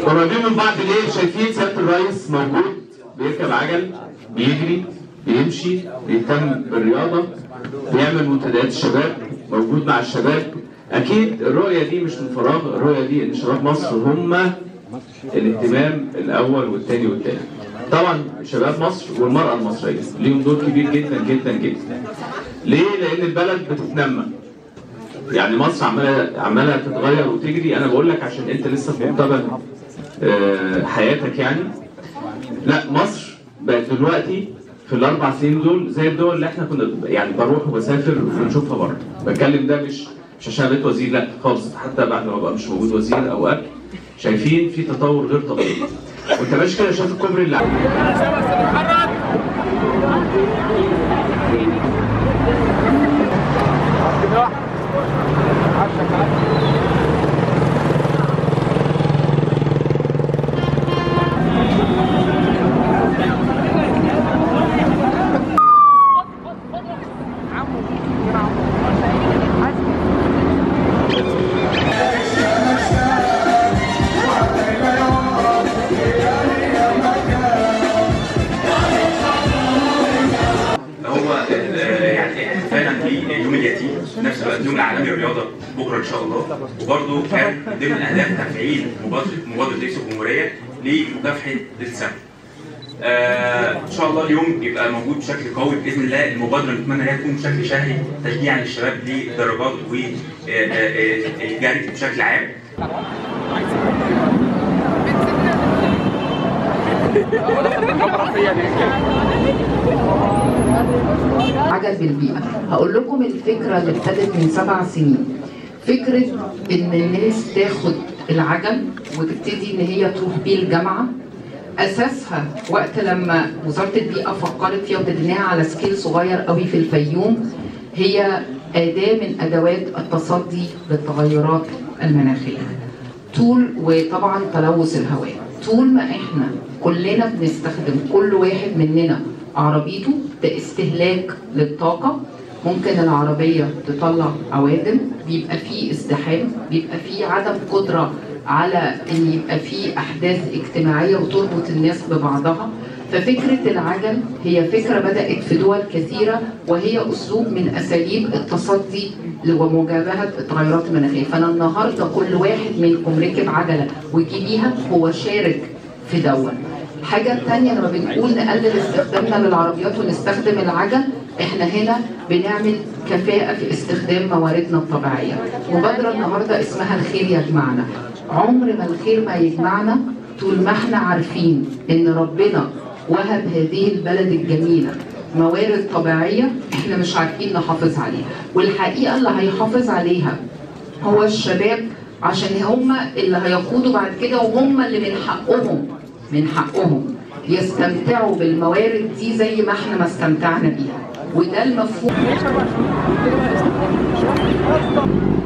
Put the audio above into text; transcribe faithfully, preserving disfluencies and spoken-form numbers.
قريبين من بعض ليه؟ شايفين سياده الرئيس موجود بيركب عجل، بيجري، بيمشي، بيهتم بالرياضه، بيعمل منتديات الشباب، موجود مع الشباب. اكيد الرؤيه دي مش من فراغ، الرؤيه دي ان شباب مصر هم الاهتمام الاول والثاني والثالث. طبعا شباب مصر والمراه المصريه ليهم دور كبير جدا جدا جدا. ليه؟ لان البلد بتتنمى. يعني مصر عماله عماله تتغير وتجري. انا بقول لك عشان انت لسه في مقتبل حياتك يعني. لا، مصر بقت دلوقتي في الاربع سنين دول زي الدول اللي احنا كنا يعني بروح وبسافر ونشوفها بره. بتكلم ده مش مش عشان بقيت وزير، لا خالص، حتى بعد ما بقى مش موجود وزير او قبل شايفين في تطور غير طبيعي. وانت ماشي كده شايف الكوبري اللي يوم اليتيم في نفس الوقت اليوم العالمي للرياضه بكره ان شاء الله. وبرده كان من ضمن اهداف تفعيل مبادره مبادره رئيس الجمهوريه لمكافحه السمنه. آه ان شاء الله اليوم يبقى موجود بشكل قوي باذن الله. المبادره نتمنى انها تكون بشكل شهري تشجيعا للشباب للدرجات والجري بشكل عام. عجل بالبيئة. هقول لكم الفكرة اللي ابتدت من سبع سنين. فكرة إن الناس تاخد العجل وتبتدي إن هي تروح بيه الجامعة. أساسها وقت لما وزارة البيئة فكرت فيها وابتديناها على سكيل صغير قوي في الفيوم، هي أداة من أدوات التصدي للتغيرات المناخية. طول وطبعا تلوث الهواء. طول ما احنا كلنا بنستخدم كل واحد مننا عربيته باستهلاك للطاقة، ممكن العربية تطلع عوادم، بيبقى فيه ازدحام، بيبقى فيه عدم قدرة على ان يبقى فيه احداث اجتماعية وتربط الناس ببعضها. ففكرة العجل هي فكرة بدأت في دول كثيرة، وهي اسلوب من اساليب التصدي ومجابهة التغيرات المناخية. فانا النهارده كل واحد منكم ركب عجلة وجي بيها هو شارك في دول. الحاجة الثانية لما بنقول نقلل استخدامنا للعربيات ونستخدم العجل، احنا هنا بنعمل كفاءة في استخدام مواردنا الطبيعية. مبادرة النهارده اسمها الخير يجمعنا. عمر ما الخير ما يجمعنا طول ما احنا عارفين ان ربنا وهب هذه البلد الجميلة موارد طبيعية احنا مش عارفين نحافظ عليها. والحقيقة اللي هيحافظ عليها هو الشباب، عشان هم اللي هيقودوا بعد كده، وهم اللي من حقهم من حقهم يستمتعوا بالموارد دي زي ما احنا ما استمتعنا بيها. وده المفهوم.